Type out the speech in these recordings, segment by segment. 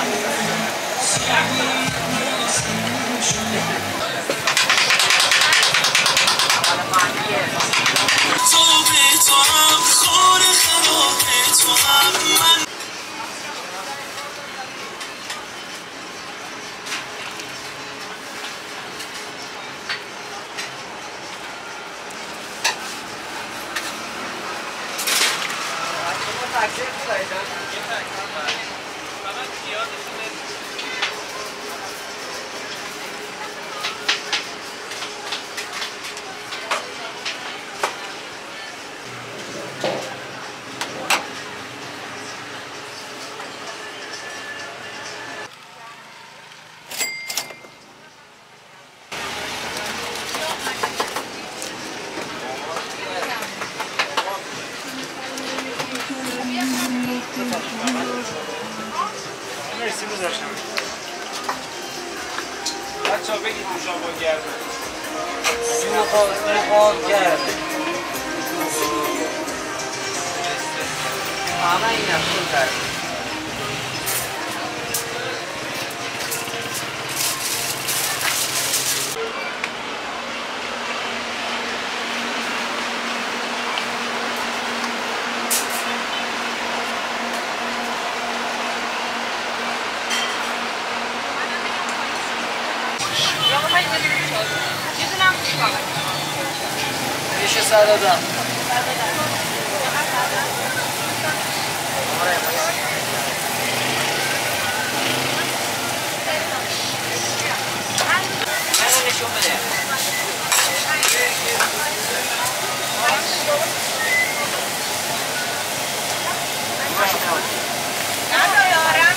مرسی گذاشتم بچه ها بگید نوشابه گرمه نوشابه گرمه همه این افزون کرد میشه سر دادم منو نشون بده ندارم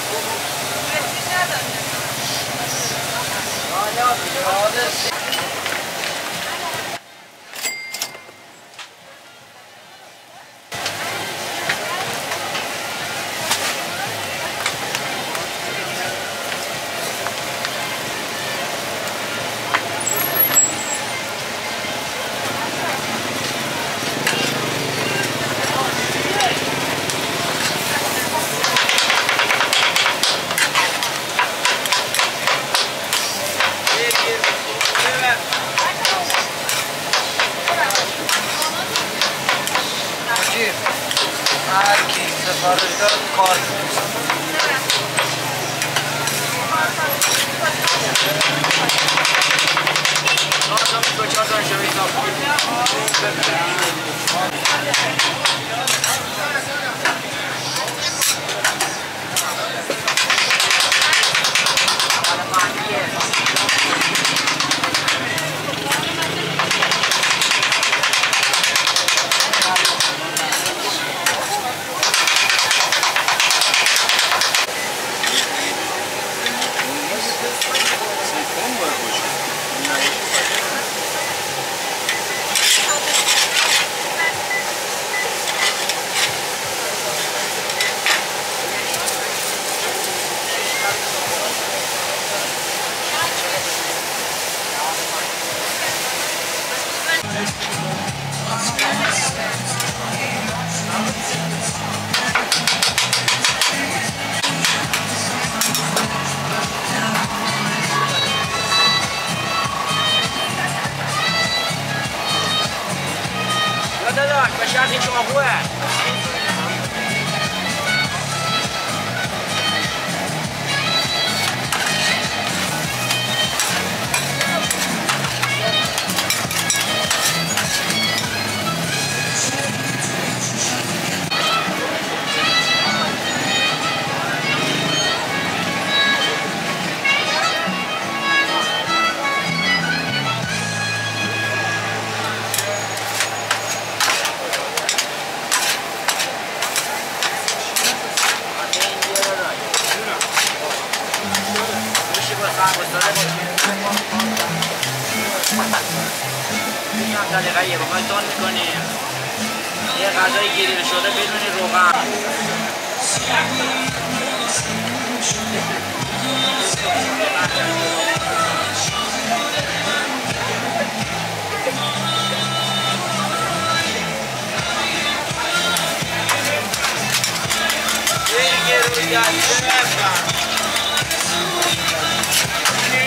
سفارشدار کار داداش به شرط شما خوبه دقیقه یه بخوای تون میکنی یه غذای گریل شده بدون روغن یه روی گرده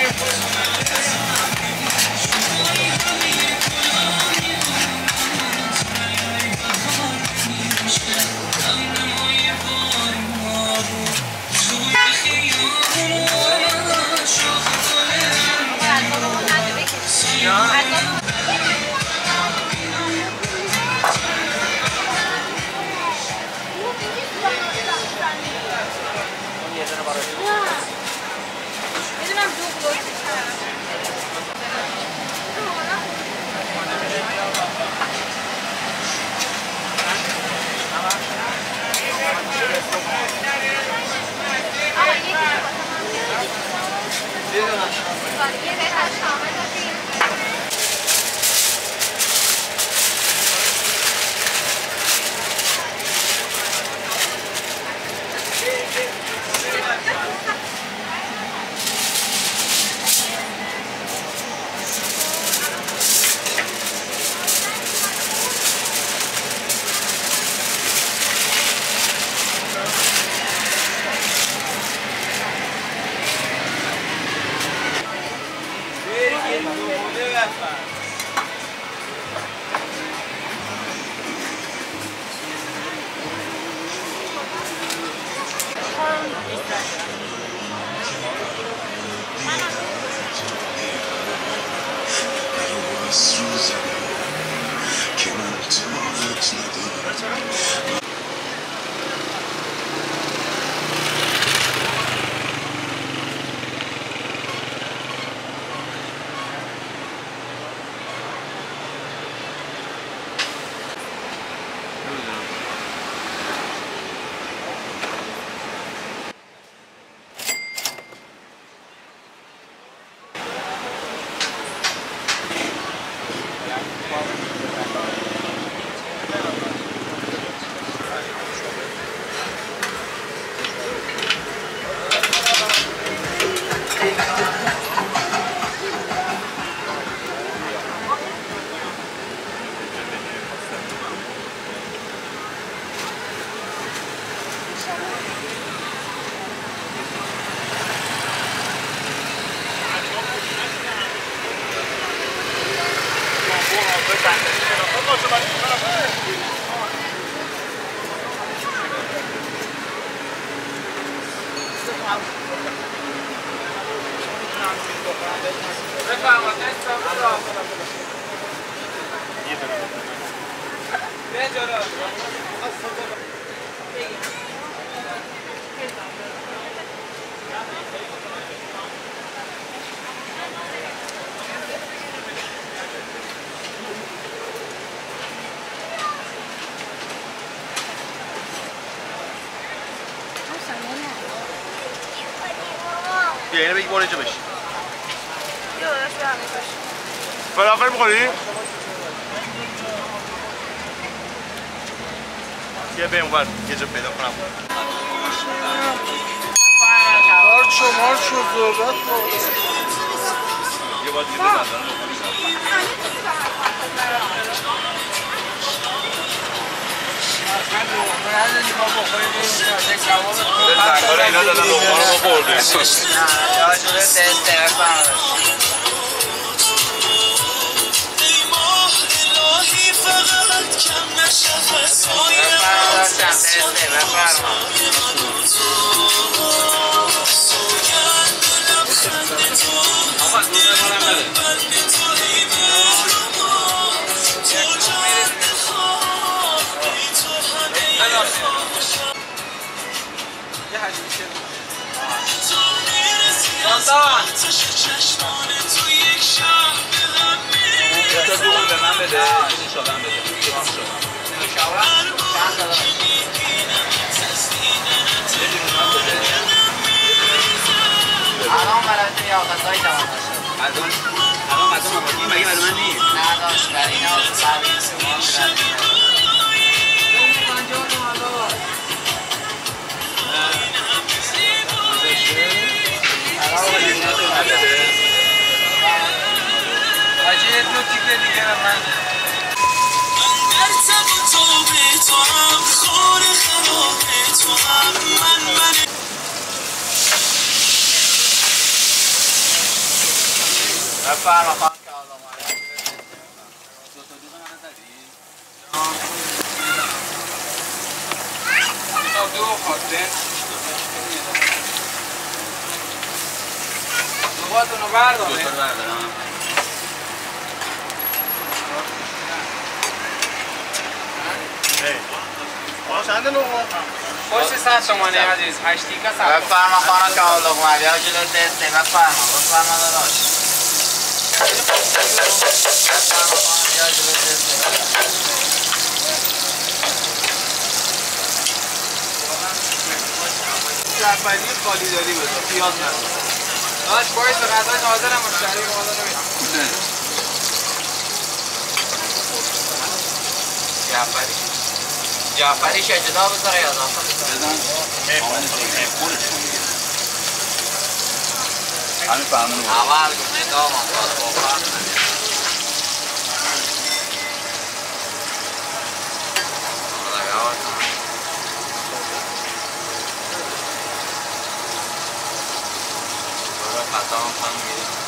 بیا اینو بگی بار اینجا بشی. فلافل می‌خوری؟ بیا بریم اونور یه جا پیدا کنم. مارچو ذوبت بود. یه بار دیگه بزن. زنگاره اینا دادن لقمه رو ما بردیم. یا جوره تسته بفرمایید. تا دوم به من بده این شادم بده الان برای یا غذای دوام داشت الان غذا مبادی مگه برای من نیست؟ نه داشت برای اینا سرویس یه دو تیکه دیگه من بفرما خانم که حالا اومده. دو تا دوغ منو زدی؟ اینا دو خواستین دوغاتونو دو بردارین تا رو بردارم. چند لقمه؟ خوشی 100 تومانی عزیز 8 تیکه 100 تومانی بفرما خانم که حالا اومده. یا جلو دسته بفرما داداش. بفرما خانم یا جلو دسته. جعفری خالی داری بذار پیاز نذار داش باید به غذای ناظرم مشتری رو حالا نمیدم جعفری شجدا بذاره یا اضافه بزن همین فهمونو بود اول جدا ممتاز بخور خطا هم میگیریم